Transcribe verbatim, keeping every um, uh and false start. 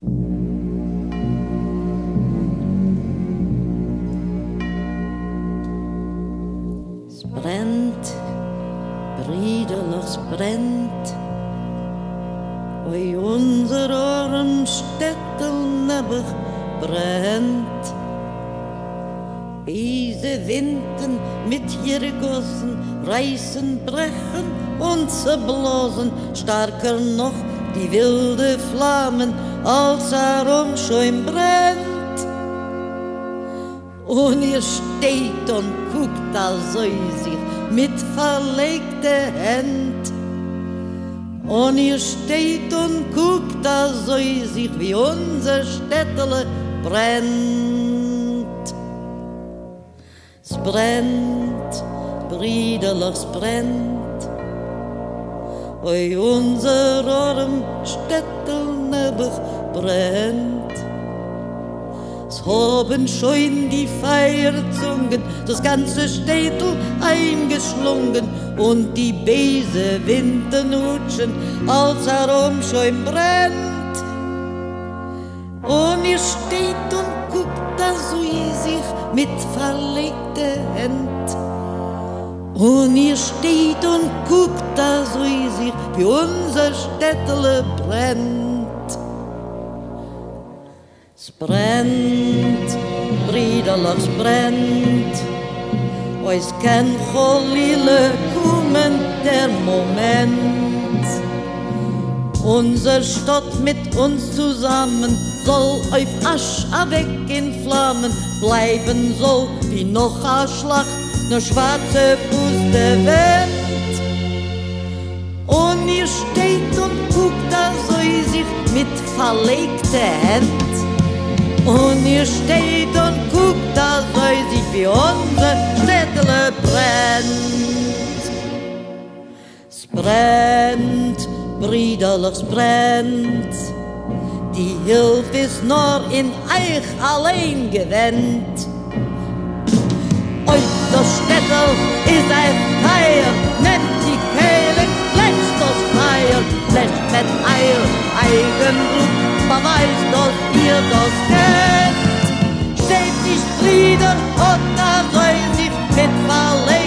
Es brennt, brüderlich, es brennt, oi unser arm Städtel nebig brennt. Diese Winden mit ihren Gossen reißen, brechen und zerblasen, stärker noch die wilde Flammen, als herum schon brennt. Und ihr steht und guckt also sich mit verlegter Hand. Und ihr steht und guckt also sich, wie unser Städtele brennt. Es brennt, brüderlich, es brennt, oi unser arm Städtel nebig brennt. Es haben schon die Feierzungen das ganze Städtel eingeschlungen und die böse Winterhutschen als herum schon brennt. Und ihr steht und guckt da so sich mit verlegter Hand. Und ihr steht und guckt da so sich, wie unser Städtele brennt. Es brennt, brüderlich, es brennt, ois kann Cholile kommen der Moment. Unser Stadt mit uns zusammen soll auf Asch weg in Flammen bleiben, soll wie noch a Schlacht, nur schwarze Puste Wind. Und ihr steht und guckt da so sich mit verlegter Hand. Und ihr steht und guckt da so sich, wie unser Städtele brennt. Es brennt, brüderlich, es brennt, die Hilfe ist nur in euch allein gewendet. Euch das Städtel ist ein Feier, nehmt die Kehle, lässt das Feier, lässt mit Eil, Eigenblut, beweist, dass ihr das kennt. Steht nicht Brüder und da soll sich mit verlegen.